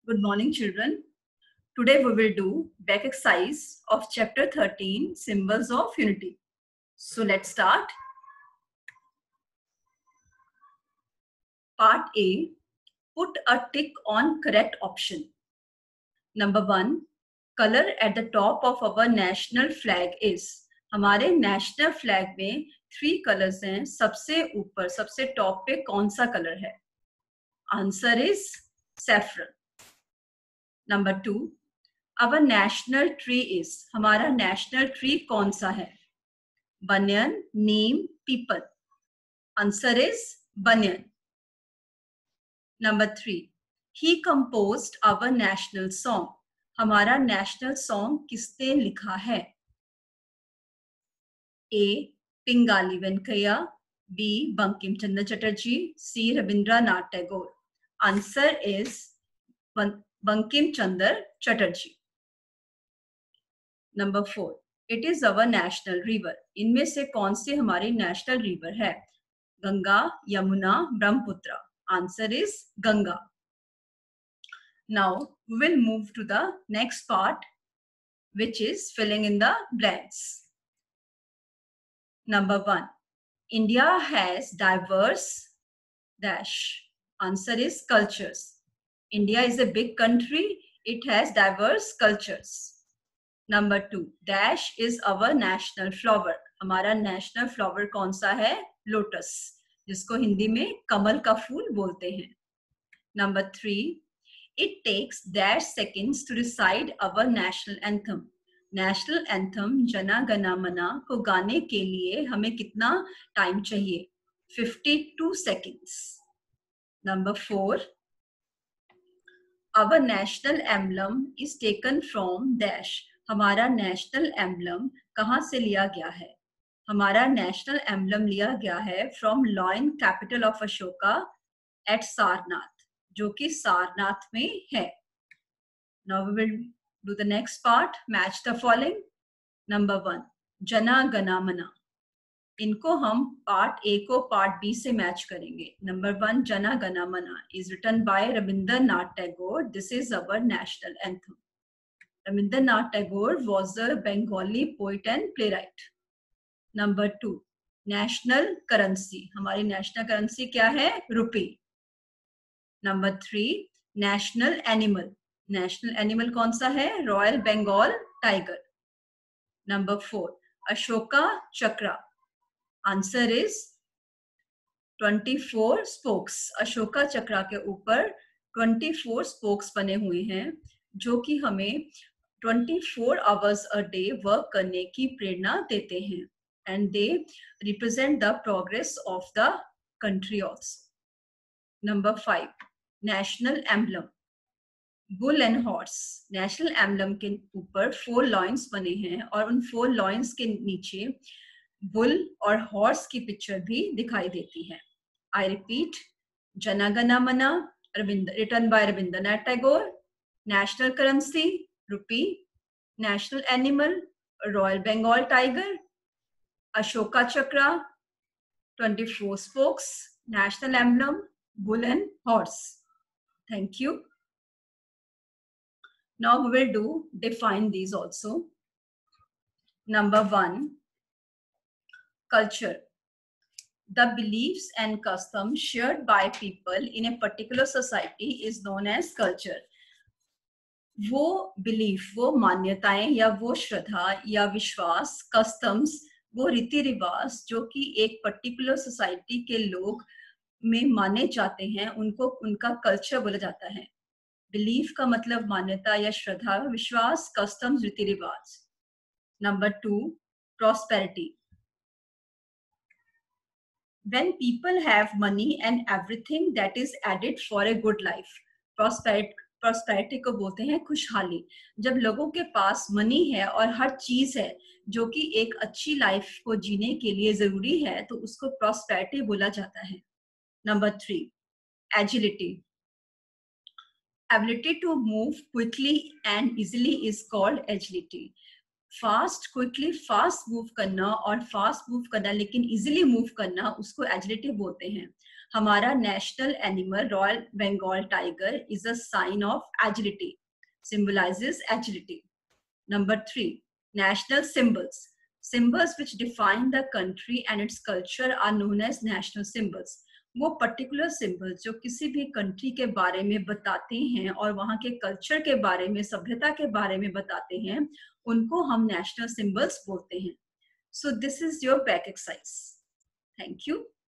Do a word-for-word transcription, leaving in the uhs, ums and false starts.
Good morning, children. Today we will do back exercise of chapter thirteen, Symbols of Unity. So let's start. Part A, put a tick on correct option. Number one, color at the top of our national flag is. हमारे national flag में three colours हैं. सबसे ऊपर सबसे top पे कौन सा colour है? Answer is saffron. Number two, our national tree is. हमारा नेशनल ट्री कौन सा है? Banyan, neem, peepal. Answer is banyan. Number three, he composed our national song. हमारा नेशनल सॉन्ग किसने लिखा है? A Pingali Venkaiah, B Bankim Chandra Chatterjee, C Rabindranath Tagore. Answer is Bankim Chandra Chatterjee. Number four, it is our national river. इनमें से कौन सी हमारी नेशनल रिवर है? Ganga, Yamuna, Brahmaputra. Answer is Ganga. Now we will move to the next part, which is filling in the blanks. Number one, India has diverse dash. Answer is cultures. India is a big country. It has diverse cultures. Number two, dash is our national flower. हमारा national flower कौन सा है? Lotus, जिसको हिंदी में कमल का फूल बोलते हैं. Number three, it takes dash seconds to recite our national anthem. National anthem Jana Gana मना को गाने के लिए हमें कितना टाइम चाहिए? बावन seconds. Number four, our national emblem is taken from dash. हमारा नेशनल एम्बलम कहाँ से लिया गया है? हमारा नेशनल एम्बलम लिया गया है from lion capital of Ashoka at Sarnath, जो कि सारनाथ में है. Now we will do the next part. Match the following. Number one, Jana Gana Mana. इनको हम पार्ट ए को पार्ट बी से मैच करेंगे. नंबर वन, जना गना मना is written by Rabindranath Tagore. This is our national anthem. Rabindranath Tagore was a Bengali poet and playwright. Number two, national currency. हमारी national currency क्या है? Rupee. Number three, national animal. National animal कौन सा है? Royal Bengal tiger. Number four, Ashoka chakra. Answer is चौबीस spokes. Ashoka chakra के ऊपर चौबीस स्पोक्स बने हुए हैं, जो कि हमें चौबीस आवर्स अ डे वर्क करने की प्रेरणा देते हैं. And they represent the progress of the country also. Number five, national emblem. Bull and horse. National emblem के ऊपर फोर लॉइंस बने हैं और उन फोर लॉइंस के नीचे बुल और हॉर्स की पिक्चर भी दिखाई देती है. I repeat, Jana Gana Mana written by Rabindranath Tagore. National currency rupee. National animal royal Bengal tiger. Ashoka chakra चौबीस spokes. National emblem bull and horse. Thank you. Now we will do define these also. Number one, culture. The beliefs and customs shared by people in a particular society is known as culture. वो belief, वो मान्यताएं या वो श्रद्धा या विश्वास, customs, वो रीति रिवाज जो कि एक particular society के लोग में माने जाते हैं, उनको उनका culture बोला जाता है. बिलीफ का मतलब मान्यता या श्रद्धा, विश्वास, कस्टम्स, रीति रिवाज. Number two, prosperity. When people have money and everything that is added for a good life. Prosperity को बोलते हैं खुशहाली. जब लोगों के पास मनी है और हर चीज है जो कि एक अच्छी लाइफ को जीने के लिए जरूरी है, तो उसको प्रॉस्पेरिटी बोला जाता है. Number three, agility. Ability to move quickly and easily is called agility. Fast, quickly, fast move करना और fast move करना लेकिन easily move करना, उसको agility बोलते हैं. हमारा national animal royal Bengal tiger is a sign of agility, symbolizes agility. Number three, national symbols. Symbols which define the country and its culture are known as national symbols. वो particular symbol जो किसी भी country के बारे में बताते हैं और वहाँ के कल्चर के बारे में, सभ्यता के बारे में बताते हैं, उनको हम नेशनल सिंबल्स बोलते हैं. So this is your back exercise. Thank you.